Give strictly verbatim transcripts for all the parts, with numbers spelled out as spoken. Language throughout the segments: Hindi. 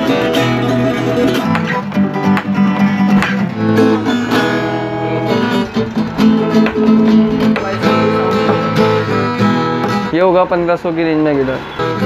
ये होगा पंद्रह सौ की रेंज में guitar.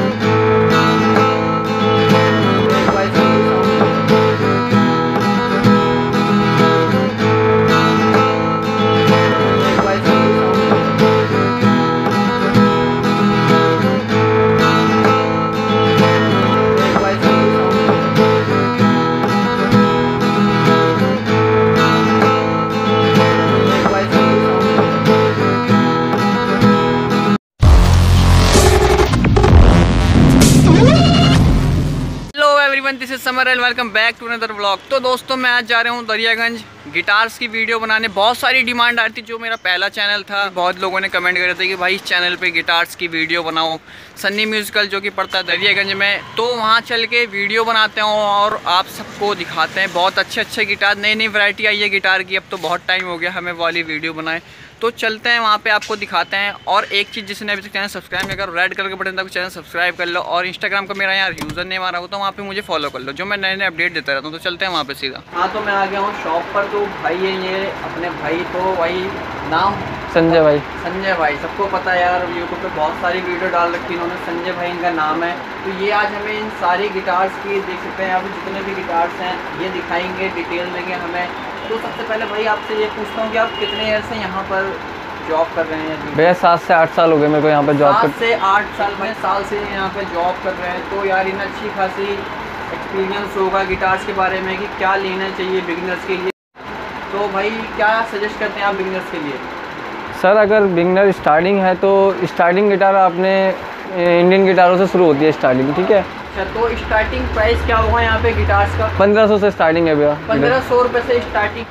This is Samar and welcome back to another vlog. तो दोस्तों मैं आज जा रहा हूँ दरियागंज गिटार्स की वीडियो बनाने। बहुत सारी डिमांड आ रही थी, जो मेरा पहला चैनल था बहुत लोगों ने कमेंट करे थे कि भाई इस चैनल पे गिटार्स की वीडियो बनाओ। सन्नी म्यूजिकल जो कि पड़ता है दरियागंज में, तो वहाँ चल के वीडियो बनाते हैं और आप सबको दिखाते हैं। बहुत अच्छे अच्छे गिटार, नई नई वैरायटी आई है गिटार की। अब तो बहुत टाइम हो गया हमें वाली वीडियो बनाए, तो चलते हैं वहाँ पे आपको दिखाते हैं। और एक चीज़, जिसने अभी तक चैनल सब्सक्राइब नहीं करो, रेड कलर के बटन तक चैनल सब्सक्राइब कर लो। और इंस्टाग्राम का मेरा यहाँ यूज़र नेम आ रहा हो तो वहाँ पे मुझे फॉलो कर लो, जो मैं नए नए अपडेट देता रहता हूँ। तो चलते हैं वहाँ पे सीधा। हाँ, तो मैं आ गया हूँ शॉप पर। तो भाई है ये अपने भाई, तो वही नाम संजय भाई। संजय भाई सबको पता है यार, यूट्यूब पे बहुत सारी वीडियो डाल रखी इन्होंने। संजय भाई इनका नाम है। तो ये आज हमें इन सारी गिटार्स की, देख सकते हैं आप जितने भी गिटार्स हैं ये दिखाएंगे, डिटेल देंगे हमें। तो सबसे पहले भाई आपसे ये पूछता हूँ कि आप कितने ईयर से यहाँ पर जॉब कर रहे हैं? भैया सात से आठ साल हो गए मेरे को यहाँ पे जॉब कर। सात से आठ साल में साल से यहाँ पे जॉब कर रहे हैं। तो यार इन अच्छी खासी एक्सपीरियंस होगा गिटार्स के बारे में कि क्या लेना चाहिए बिगिनर्स के लिए। तो भाई क्या सजेस्ट करते हैं आप बिगिनर्स के लिए? सर अगर बिगिनर स्टार्टिंग है तो स्टार्टिंग गिटार आपने इंडियन गिटारों से शुरू होती है स्टार्टिंग, ठीक है। अच्छा, तो स्टार्टिंग प्राइस क्या होगा यहाँ पे गिटार्स का? पंद्रह सौ से स्टार्टिंग है भैया। पंद्रह सौ रुपये से स्टार्टिंग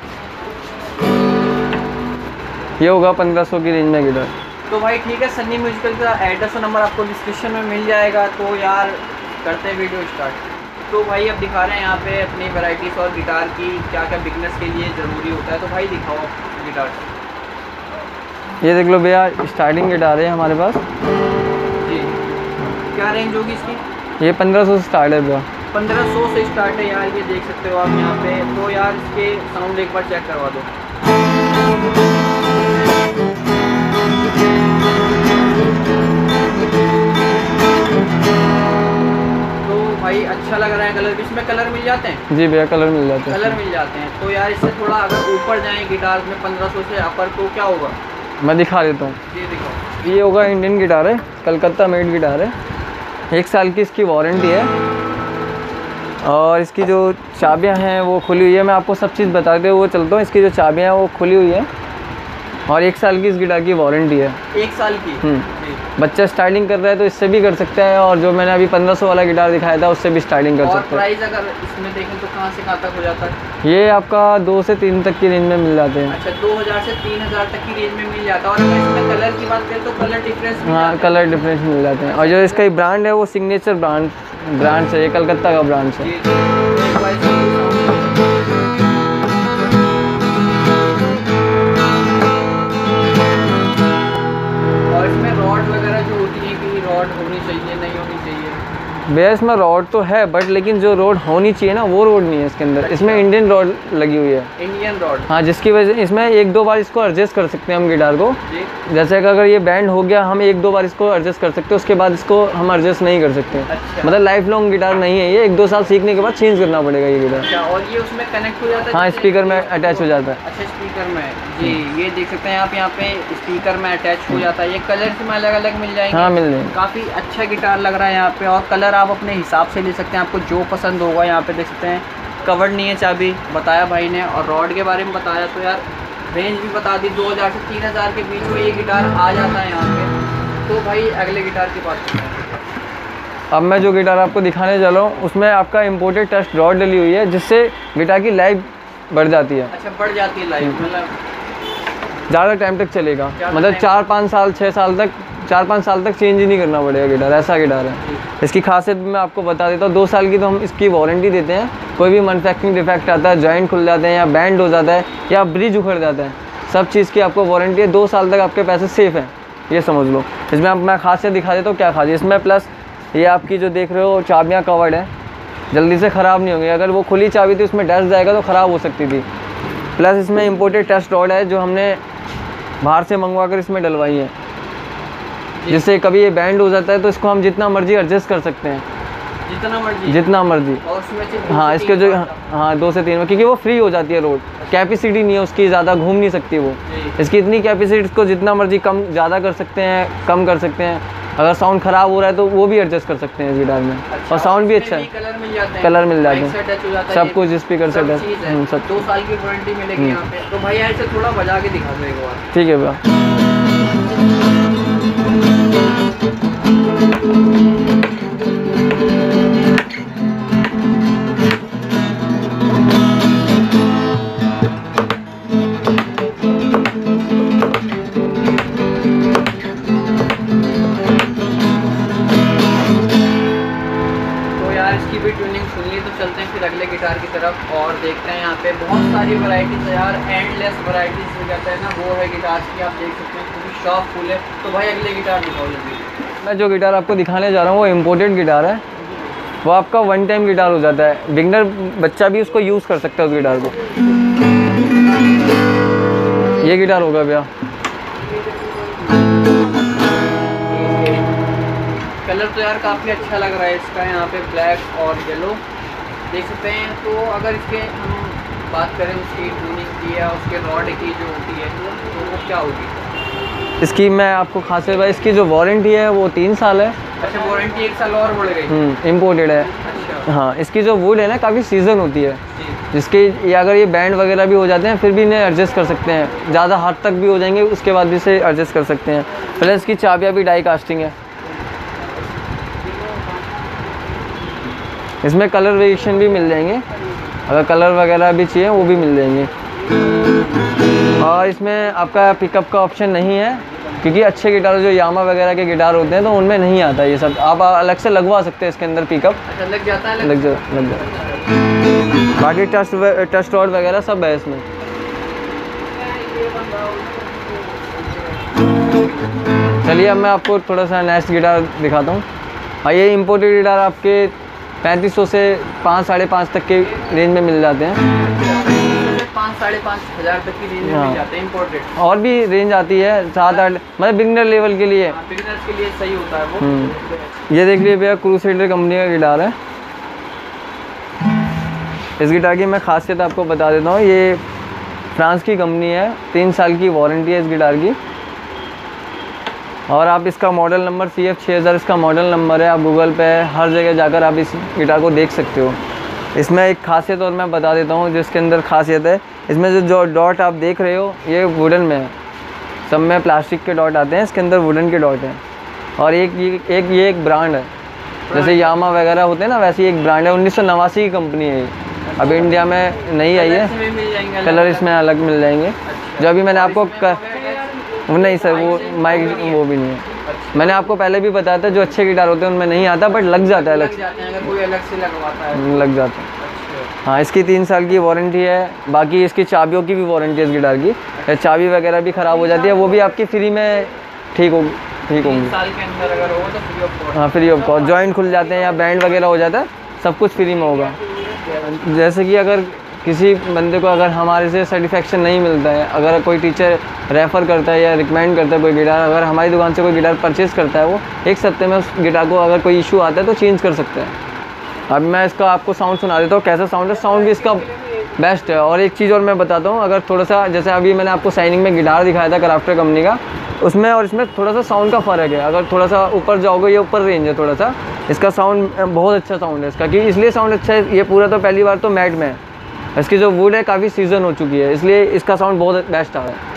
ये होगा पंद्रह सौ की रेंज में गिटार। तो भाई ठीक है, सन्नी म्यूजिकल का एड्रेस और नंबर आपको डिस्क्रिप्शन में मिल जाएगा। तो यार करते हैं वीडियो स्टार्ट। तो भाई अब दिखा रहे हैं यहाँ पे अपनी वैरायटीज़ और गिटार की क्या क्या बिगनर्स के लिए ज़रूरी होता है। तो भाई दिखाओ गिटार। ये देख लो भैया, स्टार्टिंग गिटार है हमारे पास जी। क्या रेंज होगी इसकी? ये पंद्रह सौ से स्टार्ट है भैया। पंद्रह सौ से स्टार्ट है यार, ये देख सकते हो आप यहाँ पे। तो यार इसके साउंड एक बार चेक करवा दो। भाई अच्छा लग रहा है कलर। इसमें कलर मिल जाते हैं? जी भैया कलर मिल जाते हैं। कलर मिल जाते हैं। तो यार इससे थोड़ा अगर ऊपर जाएं गिटार में पंद्रह सौ से अपर, तो क्या होगा? मैं दिखा देता हूँ। जी दिखाओ। ये होगा इंडियन गिटार है, कलकत्ता मेड गिटार है। एक साल की इसकी वारंटी है और इसकी जो चाबियाँ हैं वो खुली हुई है। मैं आपको सब चीज़ बताते हुए चलता हूँ। इसकी जो चाबियाँ हैं वो खुली हुई है और एक साल की इस गिटार की वारंटी है। एक साल की? बच्चा स्टार्टिंग कर रहा है तो इससे भी कर सकता है, और जो मैंने अभी पंद्रह सौ वाला गिटार दिखाया था उससे भी स्टार्टिंग कर सकते हैं। और प्राइस अगर इसमें देखें तो कहाँ से कहाँ तक हो जाता है? ये आपका दो से तीन तक की रेंज में मिल जाते हैं। अच्छा, दो हज़ार से तीन हज़ार तक की रेंज में मिल जाता है। और अगर इसमें कलर की बात करें तो कलर डिफरेंस? हाँ, कलर डिफरेंस मिल जाते हैं। और जो इसका ब्रांड है वो सिग्नेचर ब्रांड ब्रांड है, ये कलकत्ता का ब्रांड है। होनी चाहिए नहीं होनी चाहिए? भैया इसमें रॉड तो है, बट लेकिन जो रोड होनी चाहिए ना वो रोड नहीं है इसके अंदर। इसमें इंडियन रॉड लगी हुई है। Indian rod? हाँ, जिसकी वजह इसमें एक दो बार इसको एडजस्ट कर सकते हैं हम गिटार को। जैसे कि अगर ये बैंड हो गया, हम एक दो बार इसको एडजस्ट कर सकते हैं, उसके बाद इसको हम एडजस्ट नहीं कर सकते। अच्छा। मतलब लाइफ लॉन्ग गिटार नहीं है ये, एक दो साल सीखने के बाद चेंज करना पड़ेगा ये गिटार। अच्छा, और ये उसमें कनेक्ट हो जाता है? हाँ, स्पीकर में अटैच हो जाता है। अच्छा, स्पीकर में जी। ये देख सकते हैं आप यहाँ पे स्पीकर में अटैच हो जाता है। ये कलर में अलग अलग मिल जाएंगे? हाँ, मिल जाएंगे। काफ़ी अच्छा गिटार लग रहा है यहाँ पे। और कलर आप अपने हिसाब से ले सकते हैं, आपको जो पसंद होगा। यहाँ पे देख सकते हैं कवर्ड नहीं है, चाबी बताया भाई ने। और रॉड के बारे में बताया, तो यार रेंज भी बता दी। दो हज़ार से तीन हज़ार के बीच में ये गिटार आ जाता है यहाँ पे। तो भाई अगले गिटार की बात करते हैं। अब मैं जो गिटार आपको दिखाने जा रहा हूँ उसमें आपका इम्पोर्टेड टेस्ट रॉड डली हुई है, जिससे गिटार की लाइफ बढ़ जाती है। अच्छा, बढ़ जाती है लाइफ? मतलब ज़्यादा टाइम तक चलेगा, मतलब चार पाँच साल छः साल तक चार पाँच साल तक चेंज ही नहीं करना पड़ेगा गिटार। ऐसा गिटार है। इसकी खासियत भी मैं आपको बता देता हूँ। दो साल की तो हम इसकी वारंटी देते हैं। कोई भी मैन्युफैक्चरिंग डिफेक्ट आता है, जॉइंट खुल जाते हैं या बैंड हो जाता है या ब्रिज उखड़ जाता है, सब चीज़ की आपको वारंटी है। दो साल तक आपके पैसे सेफ़ हैं, ये समझ लो। इसमें आप मैं खासियत दिखा देता हूँ क्या खासियत इसमें। प्लस ये आपकी जो देख रहे हो चाबियाँ कवर्ड है, जल्दी से ख़राब नहीं होंगे। अगर वो खुली चाबी थी उसमें डस्ट जाएगा तो ख़राब हो सकती थी। प्लस इसमें इम्पोर्टेड टेस्ट रॉड है जो हमने बाहर से मंगवा कर इसमें डलवाई है, जिससे कभी ये बैंड हो जाता है तो इसको हम जितना मर्जी एडजस्ट कर सकते हैं, जितना मर्जी जितना मर्जी। और उसमें से दो हाँ से इसके तीन जो बार हाँ दो से तीन में, क्योंकि वो फ्री हो जाती है रोड, कैपेसिटी नहीं है उसकी, ज़्यादा घूम नहीं सकती वो। जी। इसकी इतनी कैपेसिटी, इसको जितना मर्जी कम ज़्यादा कर सकते हैं, कम कर सकते हैं। अगर साउंड ख़राब हो रहा है तो वो भी एडजस्ट कर सकते हैं इस गिटार में। अच्छा, और साउंड भी उसमें अच्छा है, कलर मिल जाते हैं, कलर मिल जाते माइक से हैं, अटैच हो जाता है, सब ये कुछ स्पीकर से सब अटैच, चीज़ है। हम्म, सब। दो साल की वारंटी मिलेगी यहाँ पे। तो भैया ऐसे थोड़ा बजा के दिखा दो एक बार। ठीक है भैया। इसकी भी ट्यूनिंग सुन ली, तो चलते हैं फिर अगले गिटार की तरफ और देखते हैं। यहाँ पे बहुत सारी वैरायटीज है यार, एंडलेस वैरायटीज जो कहते हैं ना, वो है गिटार की। आप देख सकते हैं पूरी शॉप फुल है। तो भाई अगले गिटार दिखाओ जल्दी। मैं जो गिटार आपको दिखाने जा रहा हूँ वो इम्पोर्टेड गिटार है। वो आपका वन टाइम गिटार हो जाता है, बिगनर बच्चा भी उसको यूज़ कर सकता है उस गिटार को। ये गिटार होगा भैया। कलर तो यार काफ़ी अच्छा लग रहा है इसका, यहाँ पे ब्लैक और येलो देख सकते हैं। तो अगर इसके हम बात करें उसकी ट्यूनिंग की या उसके रॉड की जो होती है तो वो क्या होगी? इसकी मैं आपको खासियत भाई, इसकी जो वारंटी है वो तीन साल है। अच्छा, वारंटी एक साल और बढ़ गई। इम्पोर्टेड है। अच्छा हाँ, इसकी जो वुड है ना काफ़ी सीजन होती है, जी। जिसके ये अगर ये बैंड वगैरह भी हो जाते हैं फिर भी इन्हें एडजस्ट कर सकते हैं, ज़्यादा हद तक भी हो जाएंगे उसके बाद भी इसे एडजस्ट कर सकते हैं। प्लस इसकी चाबियाँ भी डाई कास्टिंग है। इसमें कलर वेरिएशन भी मिल जाएंगे, अगर कलर वगैरह भी चाहिए वो भी मिल जाएंगे। और इसमें आपका पिकअप का ऑप्शन नहीं है, क्योंकि अच्छे गिटार जो यामा वगैरह के गिटार होते हैं तो उनमें नहीं आता ये सब। आप अलग से लगवा सकते हैं इसके अंदर पिकअप, अच्छा लग जाता है, लग जा लग जाता। बाकी टस्ट टस्ट रॉड वगैरह सब है इसमें। चलिए अब मैं आपको थोड़ा सा नेक्स्ट गिटार दिखाता हूँ। और ये इम्पोर्टेड गिटार आपके पैंतीस सौ से पाँच साढ़े पाँच तक के रेंज में मिल जाते हैं। पाँच साढ़े पाँच हज़ार तक की रेंज में हाँ। मिल जाते हैं इम्पोर्टेड। और भी रेंज आती है सात आठ, मतलब बिगनर लेवल के लिए। बिगिनर्स के लिए सही होता है वो। हम्म। ये देख लीजिए भैया, क्रूसेडर कंपनी का गिटार है। इस गिटार की मैं खासियत आपको बता देता हूँ। ये फ्रांस की कंपनी है, तीन साल की वारंटी है इस गिटार की। और आप इसका मॉडल नंबर सी एफ छः हज़ार इसका मॉडल नंबर है। आप गूगल पे हर जगह जाकर आप इस गिटार को देख सकते हो। इसमें एक खासियत और मैं बता देता हूँ, जिसके अंदर खासियत है, इसमें जो जो डॉट आप देख रहे हो ये वुडन में है, सब में प्लास्टिक के डॉट आते हैं, इसके अंदर वुडन के डॉट हैं। और एक ये एक ये एक ब्रांड है, जैसे यामा वगैरह होते हैं ना, वैसे ही एक ब्रांड है। उन्नीस सौ नवासी की कंपनी है ये, अभी इंडिया में नहीं आई है। कलर इसमें अलग मिल जाएंगे। जो अभी मैंने आपको कर... नहीं सर, वो माइक वो भी नहीं है। मैंने आपको पहले भी बताया था, जो अच्छे गिटार होते हैं उनमें नहीं आता, बट लग जाता है अलग से, अगर कोई अलग से लगवाता है लग जाता है। हाँ, इसकी तीन साल की वारंटी है। बाकी इसकी चाबियों की भी वारंटी है इस गिटार की। चाबी वगैरह भी ख़राब हो जाती है, वो भी आपकी फ्री में ठीक हो ठीक होंगी। साल के अंदर अगर हो तो फ्री ऑफ कॉस्ट। हाँ, फ्री ऑफ कॉस्ट। जॉइंट खुल जाते हैं या बैंड वगैरह हो जाता है, सब कुछ फ्री में होगा। जैसे कि अगर किसी बंदे को अगर हमारे से सेटिस्फेक्शन नहीं मिलता है, अगर कोई टीचर रेफ़र करता है या रिकमेंड करता है कोई गिटार, अगर हमारी दुकान से कोई गिटार परचेज़ करता है, वो एक सप्ते में उस गिटार को अगर कोई इशू आता है तो चेंज कर सकता है। अब मैं इसका आपको साउंड सुना देता हूँ, कैसा साउंड है। साउंड भी इसका बेस्ट है। और एक चीज़ और मैं बताता हूँ, अगर थोड़ा सा, जैसे अभी मैंने आपको साइनिंग में गिटार दिखाया था क्राफ्टर कंपनी का, उसमें और इसमें थोड़ा सा साउंड का फ़र्क है। अगर थोड़ा सा ऊपर जाओगे, ये ऊपर रेंज है थोड़ा सा, इसका साउंड बहुत अच्छा साउंड है इसका। कि इसलिए साउंड अच्छा है, ये पूरा तो पहली बार तो मैट में है, इसकी जो वुड है काफ़ी सीजन हो चुकी है, इसलिए इसका साउंड बहुत बेस्ट आ रहा है।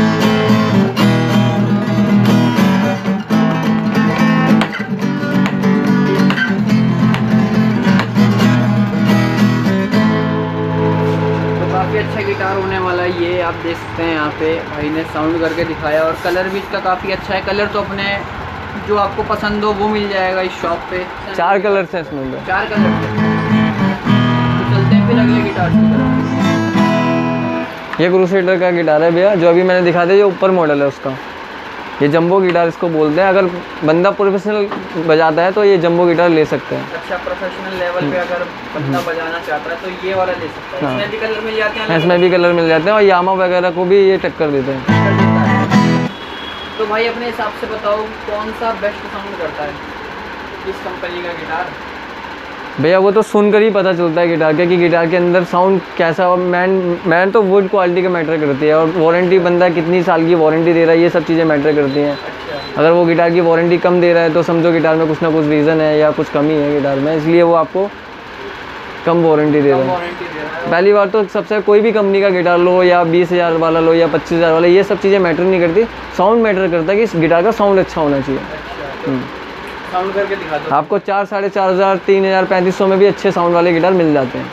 तो काफ़ी अच्छा गिटार होने वाला है ये। आप देख सकते हैं यहाँ पे भाई ने साउंड करके दिखाया। और कलर भी इसका काफ़ी अच्छा है। कलर तो अपने जो आपको पसंद हो वो मिल जाएगा इस शॉप पे। चार कलर्स हैं इसमें, चार कलर। चलते हैं फिर अगले गिटार की तरफ। ये क्रूसेडर का गिटार है भैया, जो अभी मैंने दिखा दिया, जो ऊपर मॉडल है उसका। ये जंबो गिटार इसको बोलते हैं। अगर बंदा प्रोफेशनल बजाता है तो ये जंबो गिटार ले सकते हैं। अच्छा, प्रोफेशनल लेवल पे अगर बंदा बजाना चाहता है तो ये वाला ले सकता है। हाँ। इसमें भी कलर मिल जाते हैं? इसमें भी कलर मिल जाते हैं और यामा वगैरह को भी ये टक्कर देते हैं। तो भाई अपने हिसाब से बताओ कौन सा बेस्ट साउंड करता है, किस कंपनी का गिटार? भैया वो तो सुनकर ही पता चलता है गिटार का कि गिटार के अंदर साउंड कैसा। और मैन मैन तो वुड क्वालिटी का मैटर करती है, और वारंटी बंदा कितनी साल की वारंटी दे रहा है, ये सब चीज़ें मैटर करती हैं। अच्छा। अगर वो गिटार की वारंटी कम दे रहा है तो समझो गिटार में कुछ ना कुछ रीज़न है या कुछ कमी है गिटार में, इसलिए वो आपको कम वारंटी दे रहा है। पहली बार तो सबसे कोई भी कंपनी का गिटार लो या बीस हज़ार वाला लो या पच्चीस हज़ार वाला, ये सब चीज़ें मैटर नहीं करती, साउंड मैटर करता है कि इस गिटार का साउंड अच्छा होना चाहिए। साउंड करके दिखा दो। आपको चार साढ़े चार हज़ार तीन हज़ार पैंतीस सौ में भी अच्छे साउंड वाले गिटार मिल जाते हैं।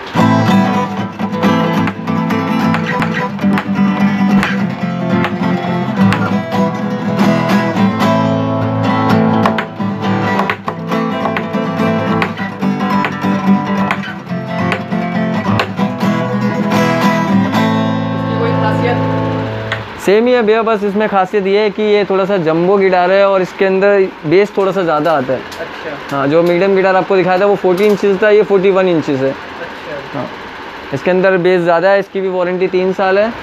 सेम ही है भैया, बस इसमें खासियत ये है कि ये थोड़ा सा जंबो गिटार है और इसके अंदर बेस थोड़ा सा ज़्यादा आता है। अच्छा। हाँ, जो मीडियम गिटार आपको दिखाया था वो फोर्टी इंचज़ था, ये फोर्टी वन इंचज़ है। अच्छा। हाँ, इसके अंदर बेस ज़्यादा है, इसकी भी वारंटी तीन साल है।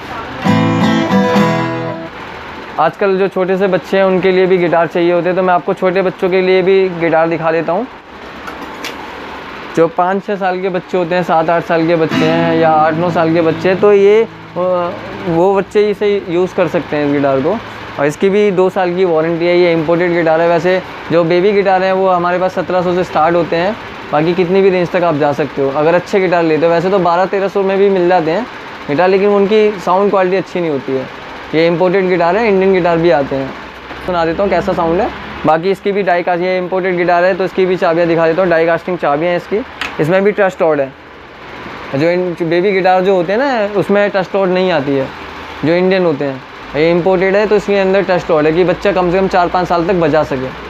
आजकल जो छोटे से बच्चे हैं उनके लिए भी गिटार चाहिए होते हैं, तो मैं आपको छोटे बच्चों के लिए भी गिटार दिखा देता हूँ। जो पाँच छः साल के बच्चे होते हैं, सात आठ साल के बच्चे हैं या आठ नौ साल के बच्चे हैं, तो ये वो बच्चे इसे यूज़ कर सकते हैं इस गिटार को। और इसकी भी दो साल की वारंटी है। ये इम्पोर्टेड गिटार है। वैसे जो बेबी गिटार हैं वो हमारे पास सत्रह सौ से स्टार्ट होते हैं, बाकी कितनी भी रेंज तक आप जा सकते हो अगर अच्छे गिटार लेते हो। वैसे तो बारह तेरह सौ में भी मिल जाते हैं गिटार, लेकिन उनकी साउंड क्वालिटी अच्छी नहीं होती है। ये इम्पोर्टेड गिटार है, इंडियन गिटार भी आते हैं। सुना देता हूँ कैसा साउंड है। बाकी इसकी भी डाई कास्ट, ये इम्पोर्टेड गिटार है तो इसकी भी चाबियाँ दिखा देता हूँ। डाई कास्टिंग चाबियाँ हैं इसकी। इसमें भी टच टॉड है। जो इन बेबी गिटार जो होते हैं ना उसमें टच टॉड नहीं आती है, जो इंडियन होते हैं। ये इम्पोर्टेड है तो इसके अंदर टच टॉड है कि बच्चा कम से कम चार पाँच साल तक बजा सके।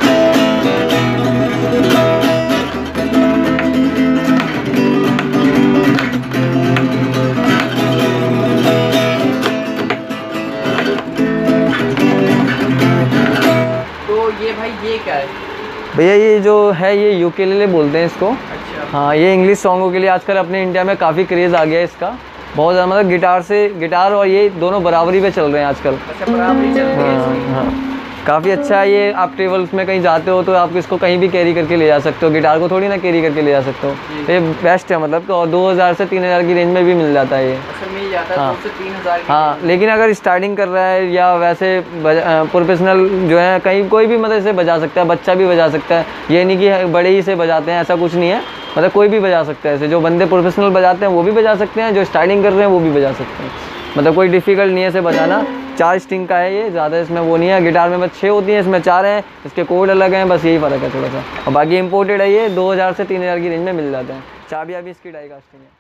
तो ये भाई ये क्या है? भैया ये जो है ये यूकेलेले बोलते हैं इसको। अच्छा। हाँ, ये इंग्लिश सॉन्गों के लिए आजकल अपने इंडिया में काफ़ी क्रेज़ आ गया है इसका, बहुत ज़्यादा। मतलब गिटार से गिटार और ये दोनों बराबरी पे चल रहे हैं आजकल। अच्छा, बराबरी चल रही है इसकी। हाँ, हाँ, काफ़ी अच्छा है ये। आप ट्रेवल्स में कहीं जाते हो तो आप इसको कहीं भी कैरी करके ले जा सकते हो, गिटार को थोड़ी ना कैरी करके ले जा सकते हो। तो ये बेस्ट है, मतलब तो दो हज़ार से तीन हज़ार की रेंज में भी मिल जाता है ये। अच्छा, मिल जाता है हाँ। दो से तीन हज़ार। हाँ, लेकिन अगर स्टार्टिंग कर रहा है या वैसे प्रोफेशनल जो है, कहीं कोई भी मतलब इसे बजा सकता है, बच्चा भी बजा सकता है। ये नहीं कि बड़े ही से बजाते हैं, ऐसा कुछ नहीं है। मतलब कोई भी बजा सकता है इसे। जो बंदे प्रोफेशनल बजाते हैं वो भी बजा सकते हैं, जो स्टार्टिंग कर रहे हैं वो भी बजा सकते हैं। मतलब कोई डिफ़िकल्ट नहीं है इसे बजाना। चार स्ट्रिंग का है ये, ज़्यादा इसमें वो नहीं है। गिटार में बस छः होती हैं, इसमें चार हैं। इसके कोड अलग हैं, बस यही फ़र्क है थोड़ा सा। और बाकी इम्पोर्टेड है ये, दो हज़ार से तीन हज़ार की रेंज में मिल जाते हैं। चाबियाँ भी इसकी डाई कास्टिंग है।